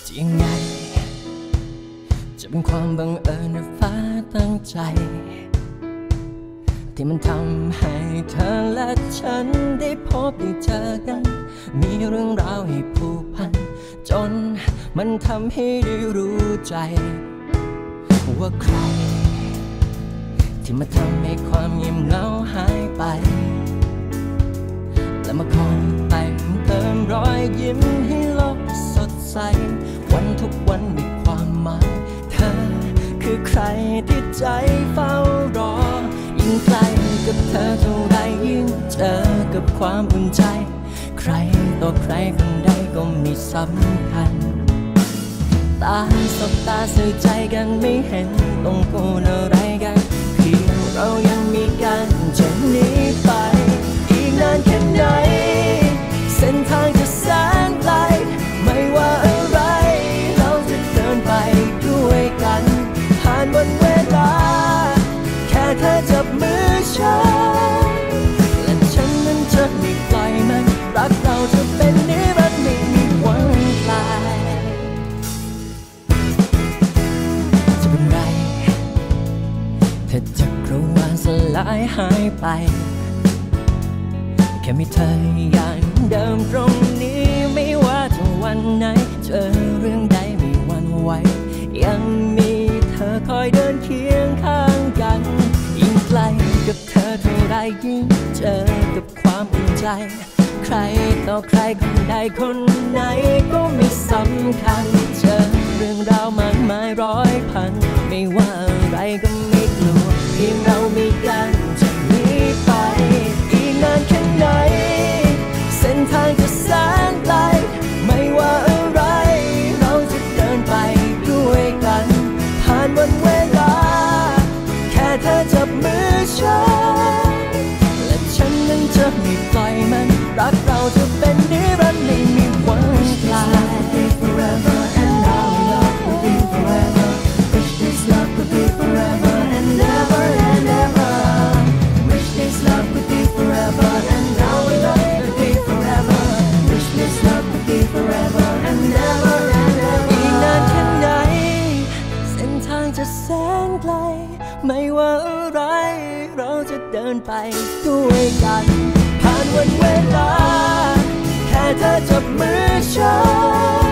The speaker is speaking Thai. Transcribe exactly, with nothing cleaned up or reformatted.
จะยังไงจะเป็นความบังเอิญหรือฟ้าตั้งใจที่มันทำให้เธอและฉันได้พบได้เจอกันมีเรื่องราวให้ผูกพันจนมันทำให้ได้รู้ใจว่าใครที่มาทำให้ความเงียบเหงาหายไปและมาคอยแต่งเติมรอยยิ้มให้โลกสดใสวันทุกวันมีความหมายเธอคือใครที่ใจเฝ้ารอยิ่งใกล้กับเธอเท่าไรยิ่งเจอกับความอุ่นใจใครต่อใครคนใดก็ไม่สำคัญตาสบตาสื่อใจกันไม่เห็นต้องพูดอะไรกันเพียงเรายังมีกันจะหนีไปอีกนานแค่ไหนเส้นทางจะแสนไกลไม่ว่าอะไรเราจะเดินไปด้วยกันผ่านวันเวลาแค่เธอจับมือฉันและฉันนั้นจะไม่ปล่อยมันรักเราจะเป็นนิรันดร์ไม่มีวันคลายจะเป็นไรถ้าจักรวาลสลายหายไปแค่มีเธออย่างเดิมตรงนี้ไม่ว่าจะวันไหนเจอเรื่องใดไม่หวั่นไหวยังมีเธอคอยเดินเคียงข้างกันยิ่งใกล้กับเธอเท่าไรยิ่งเจอกับความอุ่นใจใครต่อใครคนใดคนไหนก็ไม่สำคัญเจอเรื่องราวมากมายร้อยพันไม่ว่าอะไรก็ไม่กลัวเพียงเรามีกันจะหนีไปอีกนานแค่ไหนเส้นทางจะแสนไกลไม่ว่าอะไรเราจะเดินไปด้วยกันผ่านวันเวลาแค่เธอจับมือฉันและฉันนั้นจะไม่ปล่อยมันรักเราจะเป็นนิรันดร์ไม่มีวันคลาย Forever and our love will be forever Wish this love could be forever and never and ever Wish this love could be forever and our love could be forever Wish this love could be forever and never and ever อีกนานแค่ไหนเส้นทางจะแสนไกลไม่ว่าอะไรเราจะเดินไปด้วยกันผ่านวันเวลาแค่เธอจับมือฉัน